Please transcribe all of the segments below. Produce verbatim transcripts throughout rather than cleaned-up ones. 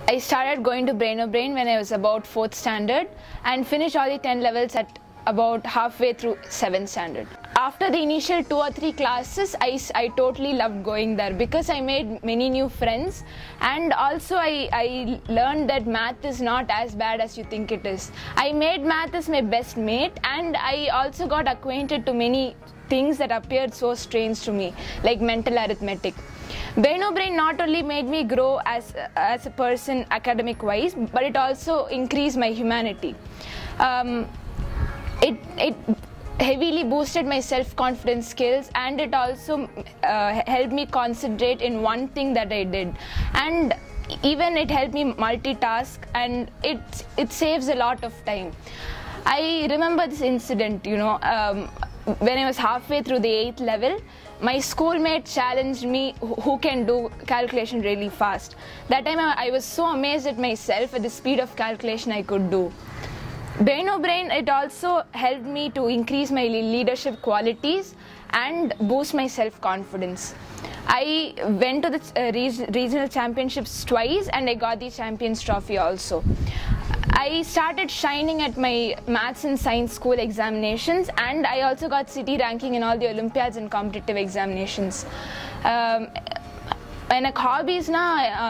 I started going to Brainobrain when I was about fourth standard and finished all the ten levels at about halfway through seventh standard. After the initial two or three classes, I, I totally loved going there because I made many new friends, and also I, I learned that math is not as bad as you think it is. I made math as my best mate, and I also got acquainted to many things that appeared so strange to me, like mental arithmetic. Brainobrain not only made me grow as, as a person academic wise, but it also increased my humanity. Um, it, it heavily boosted my self-confidence skills, and it also uh, helped me concentrate in one thing that I did. And even it helped me multitask, and it, it saves a lot of time. I remember this incident, you know, um, when I was halfway through the eighth level, my schoolmate challenged me who can do calculation really fast. That time I was so amazed at myself at the speed of calculation I could do. Brainobrain, it also helped me to increase my leadership qualities and boost my self-confidence. I went to the uh, regional championships twice, and I got the champions trophy also. I started shining at my maths and science school examinations, and I also got city ranking in all the Olympiads and competitive examinations. Um, எனக்கு ஹாபீஸ்னா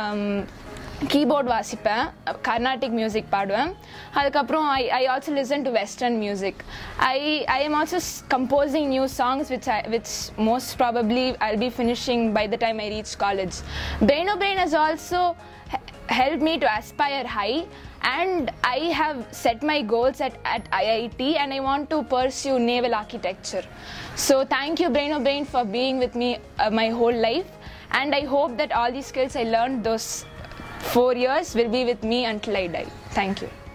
keyboard வாசிப்பேன், Carnatic music பாடுவேன், அதுக்கப்புறம் I I also listen to western music. I I am also composing new songs which I which most probably I will be finishing by the time I reach college. Brainobrain has also helped me to aspire high, and I have set my goals at, at I I T, and I want to pursue naval architecture. So thank you Brainobrain for being with me uh, my whole life, and I hope that all these skills I learned those four years will be with me until I die. Thank you.